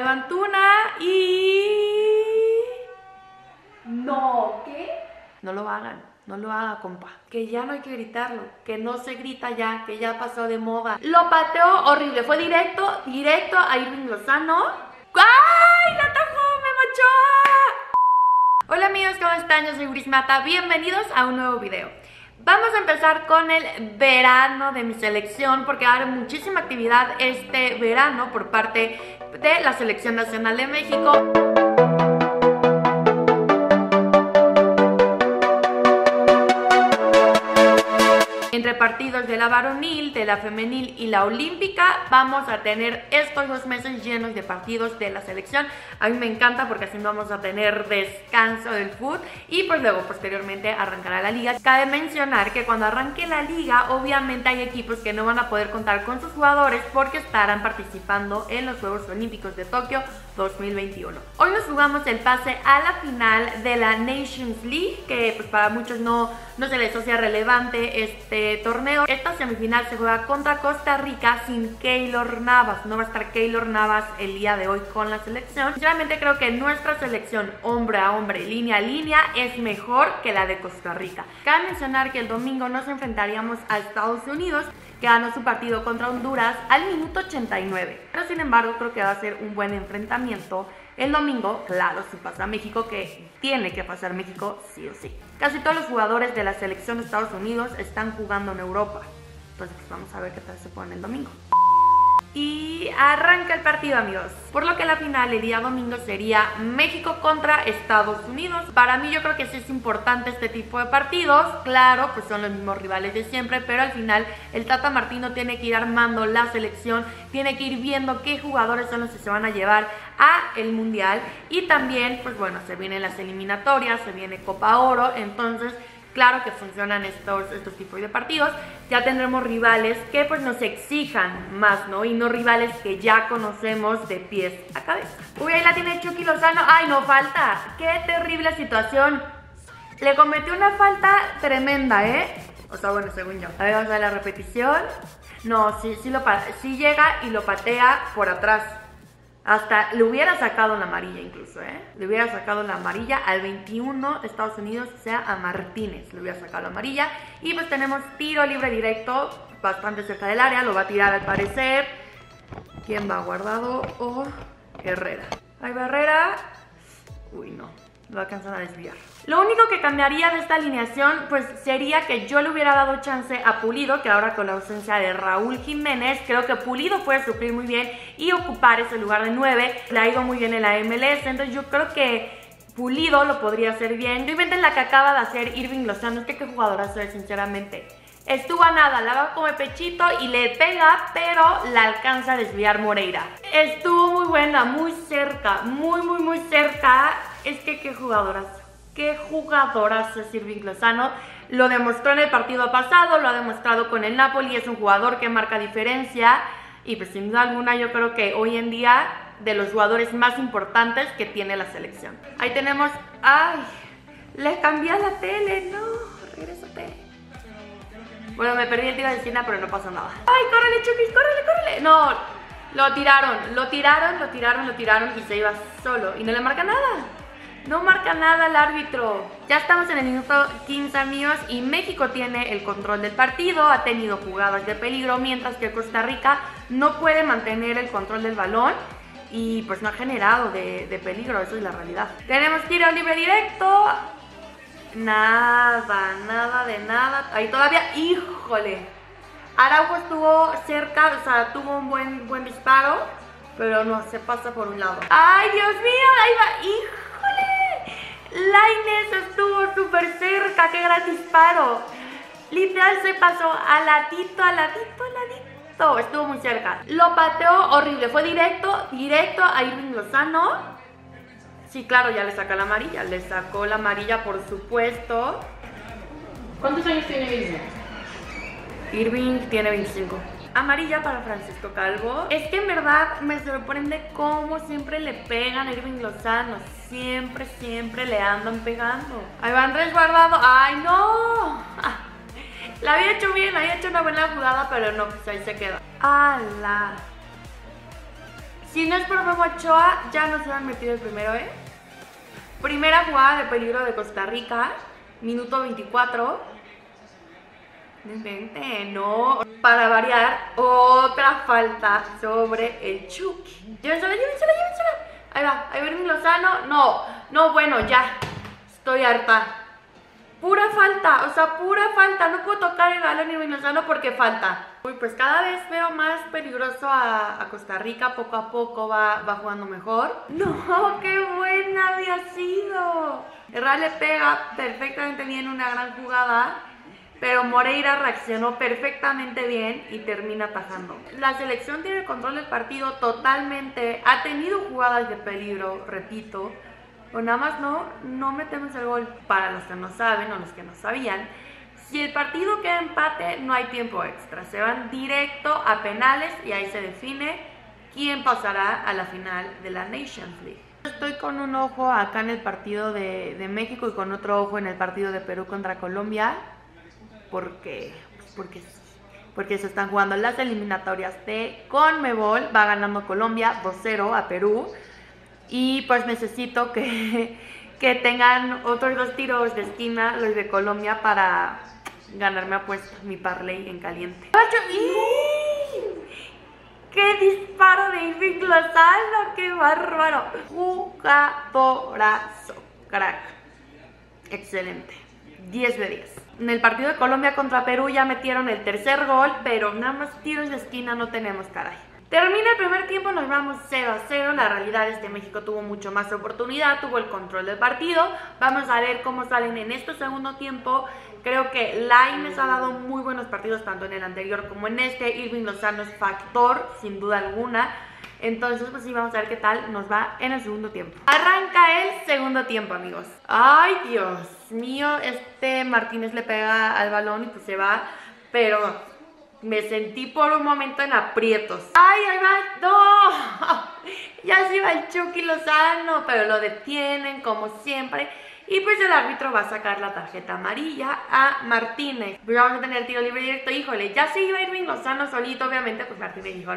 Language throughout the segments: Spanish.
Aldo Antuna y... No, ¿qué? No lo hagan, no lo haga, compa. Que ya no hay que gritarlo, que no se grita ya, que ya pasó de moda. Lo pateó horrible, fue directo a Irving Lozano. ¡Ay, la atajó Memo Ochoa! Hola amigos, ¿cómo están? Yo soy Brismata, bienvenidos a un nuevo video. Vamos a empezar con el verano de mi selección porque va a haber muchísima actividad este verano por parte de la Selección Nacional de México. Entre partidos de la varonil, de la femenil y la olímpica, vamos a tener estos 2 meses llenos de partidos de la selección. A mí me encanta porque así vamos a tener descanso del fútbol y pues luego posteriormente arrancará la liga. Cabe mencionar que cuando arranque la liga, obviamente hay equipos que no van a poder contar con sus jugadores porque estarán participando en los Juegos Olímpicos de Tokio 2021. Hoy nos jugamos el pase a la final de la Nations League, que pues para muchos no se les asocia relevante este torneo. Esta semifinal se juega contra Costa Rica sin Keylor Navas. No va a estar Keylor Navas el día de hoy con la selección. Sinceramente creo que nuestra selección hombre a hombre, línea a línea, es mejor que la de Costa Rica. Cabe mencionar que el domingo nos enfrentaríamos a Estados Unidos, que ganó su partido contra Honduras al minuto 89. Pero sin embargo creo que va a ser un buen enfrentamiento el domingo. Claro, si pasa México, que tiene que pasar México sí o sí. Casi todos los jugadores de la selección de Estados Unidos están jugando en Europa. Entonces pues vamos a ver qué tal se pone el domingo. Y arranca el partido, amigos. Por lo que la final el día domingo sería México contra Estados Unidos. Para mí yo creo que sí es importante este tipo de partidos. Claro, pues son los mismos rivales de siempre, pero al final el Tata Martino tiene que ir armando la selección, tiene que ir viendo qué jugadores son los que se van a llevar a el Mundial. Y también, pues bueno, se vienen las eliminatorias, se viene Copa Oro, entonces claro que funcionan estos tipos de partidos. Ya tendremos rivales que pues nos exijan más, ¿no? Y no rivales que ya conocemos de pies a cabeza. Uy, ahí la tiene Chucky Lozano. ¡Ay, no falta! ¡Qué terrible situación! Le cometió una falta tremenda, ¿eh? O sea, bueno, según yo. A ver, vamos a ver la repetición. No, sí llega y lo patea por atrás. Hasta le hubiera sacado la amarilla incluso, ¿eh? Le hubiera sacado la amarilla al 21 de Estados Unidos, o sea, a Martínez le hubiera sacado la amarilla. Y pues tenemos tiro libre directo, bastante cerca del área, lo va a tirar al parecer. ¿Quién va? Guardado o Herrera. Hay Herrera. Uy, no, lo alcanzan a desviar. Lo único que cambiaría de esta alineación pues sería que yo le hubiera dado chance a Pulido, que ahora con la ausencia de Raúl Jiménez, creo que Pulido puede suplir muy bien y ocupar ese lugar de 9. Le ha ido muy bien en la MLS, entonces yo creo que Pulido lo podría hacer bien. Yo inventé la que acaba de hacer Irving Lozano, es que qué jugadorazo es, sinceramente. Estuvo a nada, la va como pechito y le pega, pero la alcanza a desviar Moreira. Estuvo muy buena, muy cerca, muy cerca. Es que qué jugadorazo. Qué jugadorazo es Irving Lozano. Lo demostró en el partido pasado, lo ha demostrado con el Napoli. Es un jugador que marca diferencia. Y pues sin duda alguna yo creo que hoy en día de los jugadores más importantes que tiene la selección. Ahí tenemos... ¡Ay! Le cambié la tele, no, regrésate. Bueno, me perdí el tiro de esquina, pero no pasa nada. ¡Ay, córrele, Chucky, córrele! No, lo tiraron y se iba solo. Y no le marca nada. No marca nada el árbitro. Ya estamos en el minuto 15, amigos, y México tiene el control del partido. Ha tenido jugadas de peligro, mientras que Costa Rica no puede mantener el control del balón y pues no ha generado de peligro, eso es la realidad. Tenemos tiro libre directo. Nada de nada. Ahí todavía, híjole. Araujo estuvo cerca, o sea, tuvo un buen disparo, pero no, se pasa por un lado. ¡Ay, Dios mío! Ahí va, ¡híjole! Lainez estuvo súper cerca, qué gran disparo. Literal se pasó al ladito. Estuvo muy cerca. Lo pateó horrible, fue directo a Irving Lozano. Sí, claro, ya le sacó la amarilla. Le sacó la amarilla, por supuesto. ¿Cuántos años tiene Irving? Irving tiene 25. Amarilla para Francisco Calvo. Es que en verdad me sorprende cómo siempre le pegan a Irving Lozano. Siempre le andan pegando. Ahí va Andrés Guardado. ¡Ay, no! La había hecho bien, había hecho una buena jugada, pero no, pues ahí se queda. ¡Ala! Si no es por Memo Ochoa, ya nos hubieran metido el primero, ¿eh? Primera jugada de peligro de Costa Rica, minuto 24. No, para variar, otra falta sobre el Chucky. Llévensela. Ahí va, Irving Lozano. No, bueno, ya. Estoy harta. Pura falta, pura falta. No puedo tocar el balón Irving Lozano porque falta. Uy, pues cada vez veo más peligroso a Costa Rica. Poco a poco va jugando mejor. No, qué buena había sido. Herrera le pega perfectamente bien una gran jugada, pero Moreira reaccionó perfectamente bien y termina atajando. La selección tiene el control del partido totalmente. Ha tenido jugadas de peligro, repito. O nada más no metemos el gol. Para los que no saben o los que no sabían, si el partido queda empate, no hay tiempo extra. Se van directo a penales y ahí se define quién pasará a la final de la Nations League. Estoy con un ojo acá en el partido de México y con otro ojo en el partido de Perú contra Colombia. Porque se están jugando las eliminatorias de CONMEBOL. Va ganando Colombia 2-0 a Perú. Y pues necesito que tengan otros 2 tiros de esquina los de Colombia para ganarme apuesta, mi parlay en caliente. ¡Qué disparo de Irving Lozano! ¡Qué bárbaro! Jugadorazo, crack. Excelente. 10 de 10. En el partido de Colombia contra Perú ya metieron el tercer gol, pero nada más tiros de esquina no tenemos, caray. Termina el primer tiempo, nos vamos 0-0. La realidad es que México tuvo mucho más oportunidad, tuvo el control del partido. Vamos a ver cómo salen en este segundo tiempo. Creo que Lainez ha dado muy buenos partidos tanto en el anterior como en este. Irving Lozano es factor, sin duda alguna. Entonces, pues sí, vamos a ver qué tal nos va en el segundo tiempo. Arranca el segundo tiempo, amigos. ¡Ay, Dios mío! Martínez le pega al balón y pues se va, pero me sentí por un momento en aprietos. ¡Ay, ahí va! ¡No! Ya se va el Chucky Lozano, pero lo detienen como siempre. Y pues el árbitro va a sacar la tarjeta amarilla a Martínez. Pues vamos a tener tiro libre directo. Híjole, ya se iba Irving Lozano solito, obviamente. Pues Martínez dijo,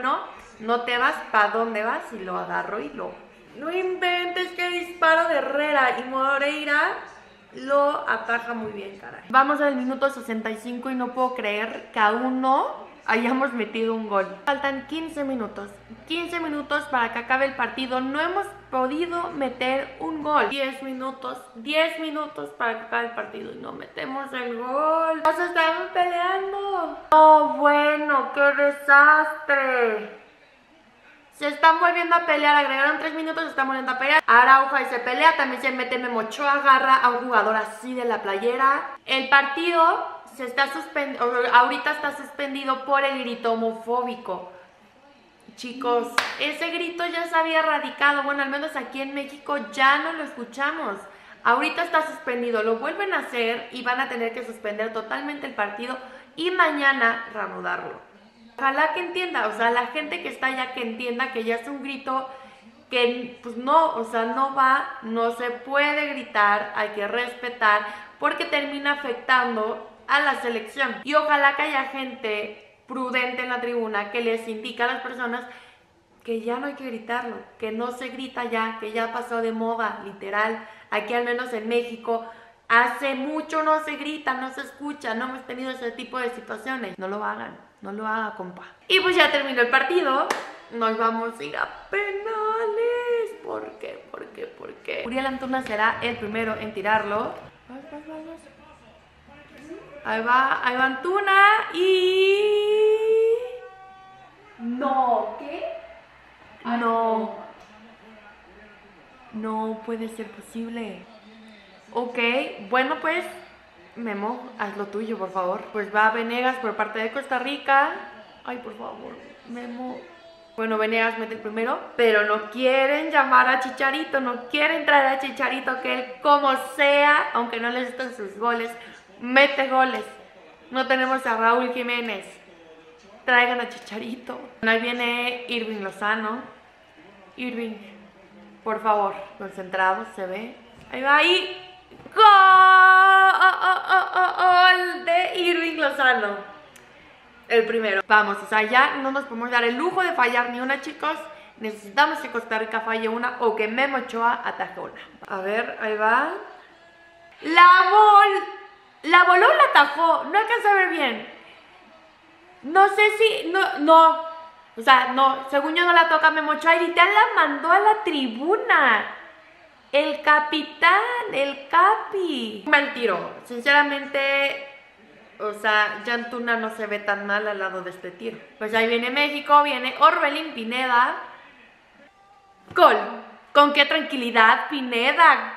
no te vas. ¿Para dónde vas? Y lo agarro y lo... No inventes, qué disparo de Herrera. Y Moreira lo ataja muy bien, caray. Vamos al minuto 65 y no puedo creer que aún no hayamos metido un gol. Faltan 15 minutos. 15 minutos para que acabe el partido. No hemos podido meter un gol. 10 minutos para que acabe el partido y no metemos el gol. Nos estamos peleando. Oh, bueno, qué desastre. Se están volviendo a pelear, agregaron 3 minutos, se están volviendo a pelear. Araujo ahí se pelea, también se mete Memo Ochoa, agarra a un jugador así de la playera. El partido se está ahorita está suspendido por el grito homofóbico. Chicos, ese grito ya se había erradicado, bueno, al menos aquí en México ya no lo escuchamos. Ahorita está suspendido, lo vuelven a hacer y van a tener que suspender totalmente el partido y mañana reanudarlo. Ojalá que entienda, la gente que está allá que entienda que ya es un grito que pues no va, no se puede gritar, hay que respetar porque termina afectando a la selección. Y ojalá que haya gente prudente en la tribuna que les indique a las personas que ya no hay que gritarlo, que no se grita ya, que ya pasó de moda, literal. Aquí al menos en México hace mucho no se grita, no se escucha, no hemos tenido ese tipo de situaciones. No lo hagan. No lo haga, compa. Y pues ya terminó el partido. Nos vamos a ir a penales. ¿Por qué? Uriel Antuna será el primero en tirarlo. Ahí va Antuna y... No, ¿qué? No puede ser posible. Ok, bueno pues... Memo, haz lo tuyo, por favor. Pues va Venegas por parte de Costa Rica. Ay, por favor, Memo. Bueno, Venegas mete el primero, pero no quieren llamar a Chicharito, no quieren traer a Chicharito, que él, como sea, aunque no les gusten sus goles, mete goles. No tenemos a Raúl Jiménez. Traigan a Chicharito. Ahí viene Irving Lozano. Irving, por favor, concentrado, se ve. Ahí va, ahí. ¡Gol de Irving Lozano! El primero. Vamos, ya no nos podemos dar el lujo de fallar ni una, chicos. Necesitamos que Costa Rica falle una o que Memo Ochoa ataje una. A ver, ahí va. La voló o la atajó. No alcanza a ver bien. No sé si... No. O sea, no. Según yo no la toca Memo Ochoa. Y literal la mandó a la tribuna. El capitán, el capi. Mal tiro. Sinceramente... O sea, ya Antuna no se ve tan mal al lado de este tiro. Pues ahí viene México, viene Orbelín Pineda. Gol. Con qué tranquilidad, Pineda.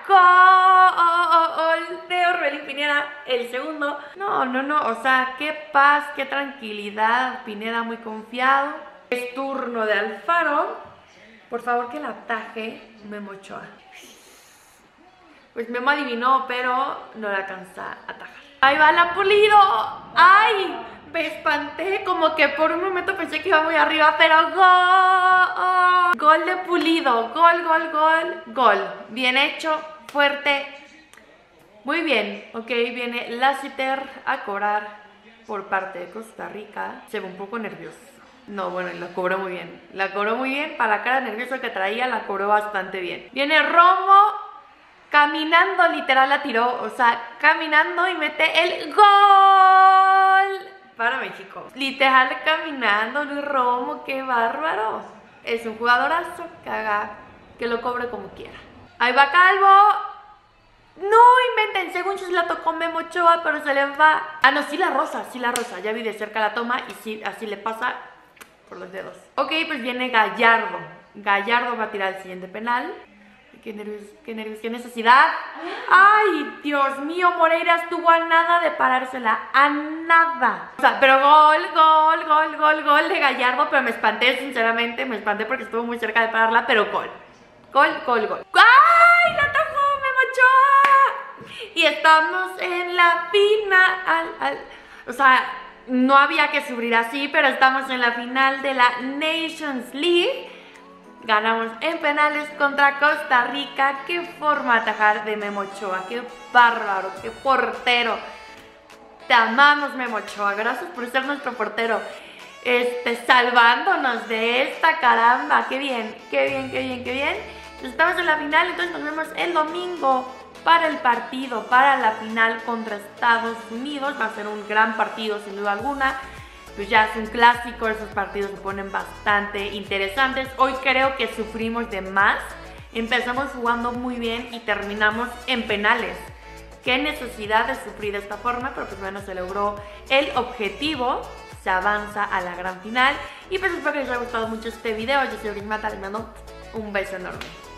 Gol de Orbelín Pineda. El segundo. No. O sea, qué paz, qué tranquilidad. Pineda muy confiado. Es turno de Alfaro. Por favor que la ataje Memo Ochoa. Pues Memo adivinó, pero no la alcanza a atajar. Ahí va la Pulido. ¡Ay! Me espanté, como que por un momento pensé que iba muy arriba, pero ¡gol! Gol de Pulido. Gol. Bien hecho, fuerte. Muy bien. Ok, viene Lassiter a cobrar por parte de Costa Rica. Se ve un poco nervioso. No, bueno, la cobró muy bien. La cobró muy bien. Para la cara nerviosa que traía, la cobró bastante bien. Viene Romo. Caminando, literal la tiró, o sea, caminando y mete el gol para México. Literal caminando, Luis Romo, qué bárbaro. Es un jugadorazo, que lo cobre como quiera. Ahí va Calvo. No inventen, según yo se la tocó Memo Ochoa, pero se le va. Ah, no, sí la rosa. Ya vi de cerca la toma y sí, así le pasa por los dedos. Ok, pues viene Gallardo. Gallardo va a tirar el siguiente penal. Qué nervios, qué necesidad. Ay, Dios mío, Moreira estuvo a nada de parársela, a nada. O sea, pero gol de Gallardo, pero me espanté, sinceramente, me espanté porque estuvo muy cerca de pararla, pero gol. Gol. ¡Ay, la atajó Memo Ochoa! Y estamos en la final. O sea, no había que sufrir así, pero estamos en la final de la Nations League. Ganamos en penales contra Costa Rica. Qué forma de atajar de Memo Ochoa. Qué bárbaro, qué portero. Te amamos, Memo Ochoa. Gracias por ser nuestro portero. Salvándonos de esta, caramba. Qué bien. Pues estamos en la final, entonces nos vemos el domingo para el partido, para la final contra Estados Unidos. Va a ser un gran partido, sin duda alguna. Pues ya es un clásico, esos partidos se ponen bastante interesantes. Hoy creo que sufrimos de más. Empezamos jugando muy bien y terminamos en penales. Qué necesidad de sufrir de esta forma, pero pues bueno, se logró el objetivo. Se avanza a la gran final. Y pues espero que les haya gustado mucho este video. Yo soy Orismata, les mando un beso enorme.